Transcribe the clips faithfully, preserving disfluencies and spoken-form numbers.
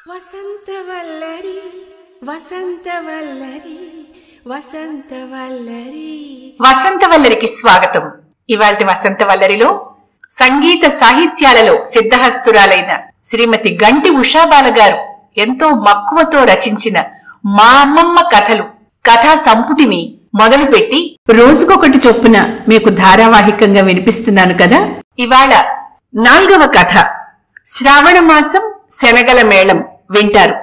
వసంతవల్లరి వసంతవల్లరి వసంతవల్లరి వసంతవల్లరికి స్వాగతం. ఇవాల్టి వసంతవల్లరిలో సంగీత సాహిత్యాలలో సిద్ధహస్తురాలైన శ్రీమతి గంటి ఉషాబాల గారు ఎంతో మక్కువతో రచించిన మా అమ్మమ్మ కథలు కథా సంపుటిని మొదలుపెట్టి రోజుకొకటి చొప్పున మీకు ధారావాహికంగా వినిపిస్తున్నాను కదా. ఇవాళ నాలుగవ కథ శ్రావణ మాసం శనగల మేళం వింటారు.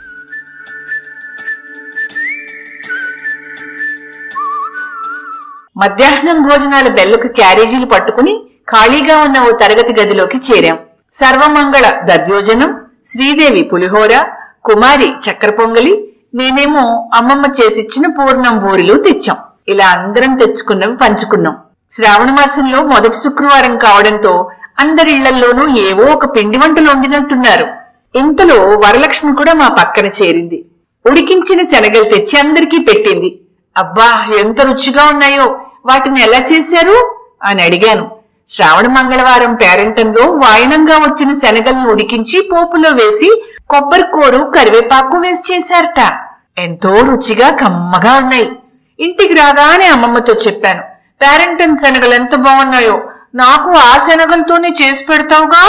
మధ్యాహ్నం భోజనాల బెల్లకు క్యారేజీలు పట్టుకుని ఖాళీగా ఉన్న ఓ తరగతి గదిలోకి చేరాం. సర్వమంగళ దద్యోజనం, శ్రీదేవి పులిహోర, కుమారి చక్కెర పొంగలి, నేనేమో అమ్మమ్మ చేసిచ్చిన పూర్ణం బూరెలు తెచ్చాం. ఇలా అందరం తెచ్చుకున్నవి పంచుకున్నాం. శ్రావణ మాసంలో మొదటి శుక్రవారం కావడంతో అందరిళ్లల్లోనూ ఏవో ఒక పిండి వంటలు వండినట్టున్నారు. ఇంతలో వరలక్ష్మి కూడా మా పక్కన చేరింది. ఉడికించిన శనగలు తెచ్చి అందరికీ పెట్టింది. అబ్బా, ఎంత రుచిగా ఉన్నాయో, వాటిని ఎలా చేశారు అని అడిగాను. శ్రావణ మంగళవారం పేరంటంలో వాయనంగా వచ్చిన శనగలను ఉడికించి పోపులో వేసి కొబ్బరి కూరు కరివేపాకు వేసి చేశారట. ఎంతో రుచిగా కమ్మగా ఉన్నాయి. ఇంటికి రాగానే అమ్మమ్మతో చెప్పాను, పేరంటన్ శనగలు ఎంత బాగున్నాయో, నాకు ఆ శనగలతోనే చేసి పెడతావుగా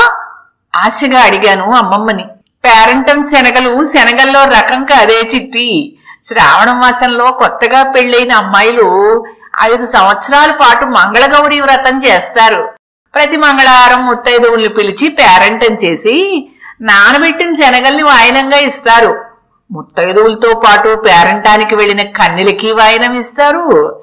ఆశగా అడిగాను అమ్మమ్మని. పేరంటన్ శనగలు శనగల్లో రకం కాదే చిట్టి. శ్రావణ మాసంలో కొత్తగా పెళ్లైన అమ్మాయిలు ఐదు సంవత్సరాల పాటు మంగళగౌరి వ్రతం చేస్తారు. ప్రతి మంగళవారం ముత్తైదువుల్ని పిలిచి పేరంటం చేసి నానబెట్టిన శనగల్ని వాయనంగా ఇస్తారు. ముత్తైదువులతో పాటు పేరంటానికి వెళ్లిన కన్నెలకి వాయనం ఇస్తారు.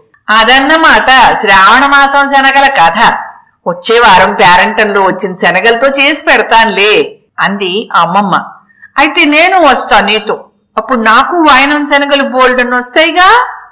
అదన్నమాట శ్రావణ మాసం శనగల కథ. వచ్చే వారం పేరంటంలో వచ్చిన శనగలతో చేసి పెడతానులే అంది అమ్మమ్మ. అయితే నేను వస్తా నీతో, అప్పుడు నాకు వాయనం శనగలు బోల్డన్ వస్తాయిగా.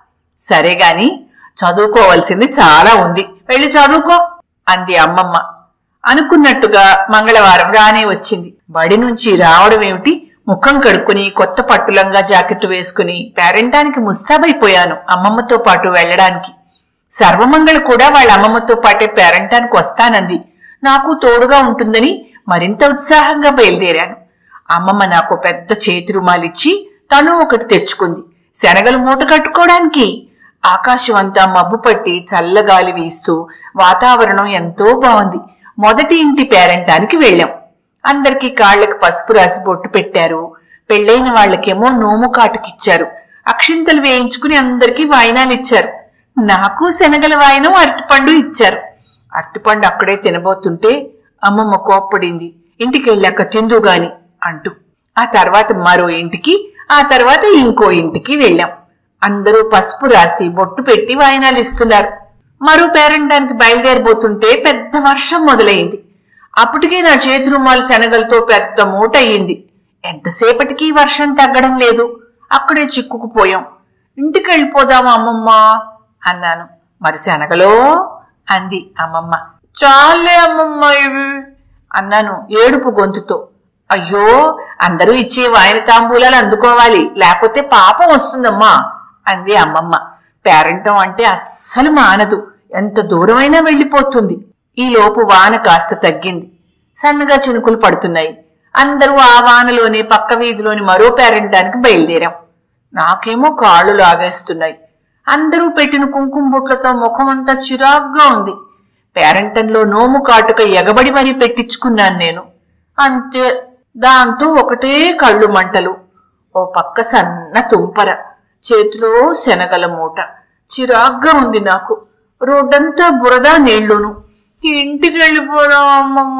సరే గాని చదువుకోవాల్సింది చాలా ఉంది, వెళ్ళి చదువుకో అంది అమ్మమ్మ. అనుకున్నట్టుగా మంగళవారం రానే వచ్చింది. బడి నుంచి రావడం ఏమిటి, ముఖం కడుక్కుని కొత్త పట్టులంగా జాకెట్టు వేసుకుని పేరంటానికి ముస్తాబైపోయాను అమ్మమ్మతో పాటు వెళ్లడానికి. సర్వమంగళ కూడా వాళ్ళ అమ్మమ్మతో పాటే పేరంటానికి వస్తానంది. నాకు తోడుగా ఉంటుందని మరింత ఉత్సాహంగా బయలుదేరాను. అమ్మమ్మ నాకు పెద్ద చేతి రుమాలిచ్చి తను ఒకటి తెచ్చుకుంది శనగలు మూట కట్టుకోవడానికి. ఆకాశం అంతా మబ్బు పట్టి చల్లగాలి వీస్తూ వాతావరణం ఎంతో బాగుంది. మొదటి ఇంటి పేరంటానికి వెళ్ళాం. అందరికీ కాళ్లకు పసుపు రాసి బొట్టు పెట్టారు. పెళ్లైన వాళ్లకేమో నోము కాటుకిచ్చారు. అక్షింతలు వేయించుకుని అందరికీ వాయినాలు ఇచ్చారు. నాకు శనగల వాయనం అరటిపండు ఇచ్చారు. అరటిపండు అక్కడే తినబోతుంటే అమ్మమ్మ కోప్పడింది, ఇంటికి వెళ్ళాక తిందుగాని అంటూ. ఆ తర్వాత మరో ఇంటికి, ఆ తర్వాత ఇంకో ఇంటికి వెళ్ళాం. అందరూ పసుపు రాసి బొట్టు పెట్టి వాయినాలు ఇస్తున్నారు. మరో పేరంటానికి బయలుదేరబోతుంటే పెద్ద వర్షం మొదలైంది. అప్పటికే నా చేతి రుమాలు శనగలతో పెద్ద మూట అయ్యింది. ఎంతసేపటికి వర్షం తగ్గడం లేదు. అక్కడే చిక్కుకుపోయాం. ఇంటికి వెళ్ళిపోదామా అమ్మమ్మ అన్నాను. మరి శనగలో అంది అమ్మమ్మ. చాలే అమ్మమ్మ ఇవి అన్నాను ఏడుపు గొంతుతో. అయ్యో, అందరూ ఇచ్చే వాయన తాంబూలాలు అందుకోవాలి, లేకపోతే పాపం వస్తుందమ్మా అంది అమ్మమ్మ. పేరంటం అంటే అస్సలు మానదు, ఎంత దూరమైనా వెళ్లిపోతుంది. ఈలోపు వాన కాస్త తగ్గింది. సన్నగా చినుకులు పడుతున్నాయి. అందరూ ఆ వానలోనే పక్క వీధిలోని మరో పేరంటానికి బయలుదేరాం. నాకేమో కాళ్ళు లాగేస్తున్నాయి. అందరూ పెట్టిన కుంకుమ బొట్లతో ముఖమంతా చిరాగ్గా ఉంది. పేరంటంలో నోము కాటుక ఎగబడి మరీ పెట్టించుకున్నాను నేను. అంతే, దాంతో ఒకటే కళ్ళు మంటలు. ఓ పక్క సన్న తుంపర, చేతిలో శనగల మూట. చిరాగ్గా ఉంది నాకు. రోడ్డంతా బురద నీళ్లును. ఇంటికి వెళ్ళిపోదాం అమ్మమ్మ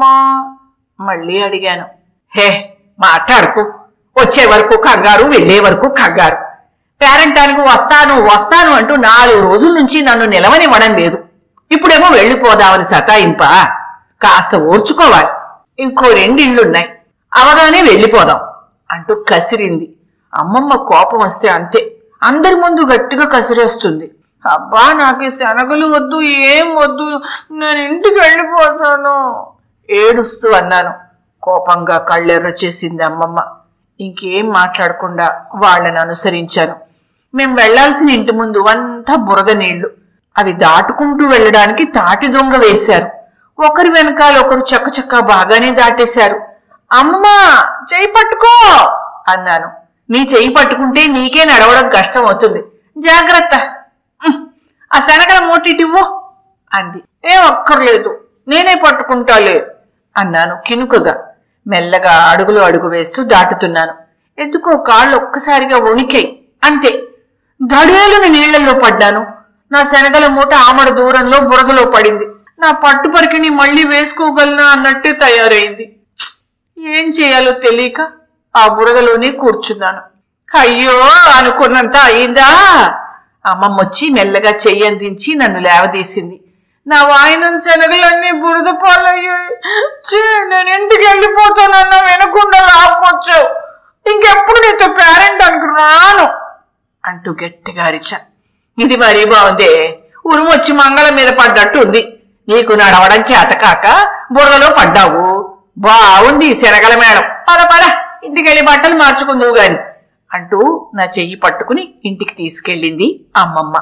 మళ్ళీ అడిగాను. హే, మాట్లాడుకో, వచ్చే వరకు కంగారు, వెళ్లే వరకు కంగారు. పేరంటానికి వస్తాను వస్తాను అంటూ నాలుగు రోజుల నుంచి నన్ను నిలవనివ్వడం లేదు. ఇప్పుడేమో వెళ్లిపోదామని సతాయింపా. కాస్త ఓర్చుకోవాలి. ఇంకో రెండిళ్లున్నాయి, అవగానే వెళ్లిపోదాం అంటూ కసిరింది. అమ్మమ్మ కోపం వస్తే అంతే, అందరి ముందు గట్టిగా కసిరేస్తుంది. అబ్బా, నాకు శనగలు వద్దు, ఏం వద్దు, నేను ఇంటికి వెళ్ళిపోతాను ఏడుస్తూ అన్నాను. కోపంగా కళ్ళెర్ర చేసింది అమ్మమ్మ. ఇంకేం మాట్లాడకుండా వాళ్లను అనుసరించాను. మేం వెళ్లాల్సిన ఇంటి ముందు అంతా బురద నీళ్లు. అవి దాటుకుంటూ వెళ్లడానికి తాటి దొంగ వేశారు. ఒకరి వెనకాల ఒకరు చక్కచక్క బాగానే దాటేశారు. అమ్మమ్మ, చేయి పట్టుకో అన్నాను. నీ చెయ్యి పట్టుకుంటే నీకే నడవడం కష్టం అవుతుంది, జాగ్రత్త. ఆ శనగల మూటిటివ్వు అంది. ఏం అక్కర్లేదు, నేనే పట్టుకుంటాలే అన్నాను కినుకగా. మెల్లగా అడుగులు అడుగు వేస్తూ దాటుతున్నాను. ఎందుకో కాళ్ళు ఒక్కసారిగా వణికాయి. అంతే, దడేలుని నీళ్లలో పడ్డాను. నా శనగల మూట ఆమడ దూరంలో బురదలో పడింది. నా పట్టు పరికిని మళ్లీ వేసుకోగలనా అన్నట్టే తయారైంది. ఏం చేయాలో తెలియక ఆ బురదలోనే కూర్చున్నాను. అయ్యో అనుకున్నంత అయిందా? అమ్మమ్మొచ్చి మెల్లగా చెయ్యందించి నన్ను లేవదీసింది. నా వాయినం శనగలన్నీ బురద పాలయ్యాయి. నేను ఇంటికి వెళ్ళిపోతానన్నా వినకుండా లాక్కొచ్చు. ఇంకెప్పుడు నీతో పేరెంట్ అనుకున్నాను అంటూ గట్టిగా అరిచా. ఇది మరీ బాగుందే, ఉరుమొచ్చి మంగళ మీద పడ్డట్టు ఉంది. నీకు నడవడం చేతకాక బుర్రలో పడ్డావు. బాగుంది శనగల మేడం. పద పద, ఇంటికెళ్ళి బట్టలు మార్చుకుందువు గాని అంటూ నా చెయ్యి పట్టుకుని ఇంటికి తీసుకెళ్ళింది అమ్మమ్మ.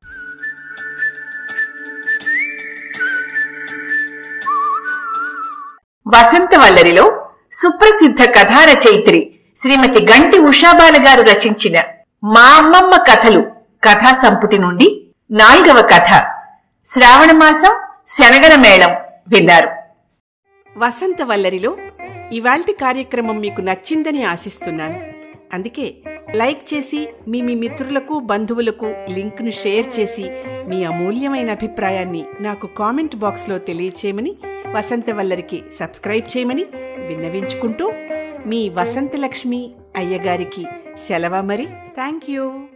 వసంతవల్లరిలో సుప్రసిద్ధ కథా రచయిత్రి శ్రీమతి గంటి ఉషాబాల గారు రచించిన మా అమ్మమ్మ కథలు కథా సంపుటి నుండి నాల్గవ కథ శ్రావణమాసం శనగల మేళం విన్నారు. వసంతవల్లరిలో ఇవాల్టి కార్యక్రమం మీకు నచ్చిందని ఆశిస్తున్నాను. అందుకే లైక్ చేసి మీ మీ మిత్రులకు బంధువులకు లింక్ను షేర్ చేసి మీ అమూల్యమైన అభిప్రాయాన్ని నాకు కామెంట్ బాక్స్లో తెలియచేయమని, వసంతవల్లరికి సబ్స్క్రైబ్ చేయమని విన్నవించుకుంటూ మీ వసంతలక్ష్మి అయ్యగారికి సెలవు. మరి థ్యాంక్ యూ.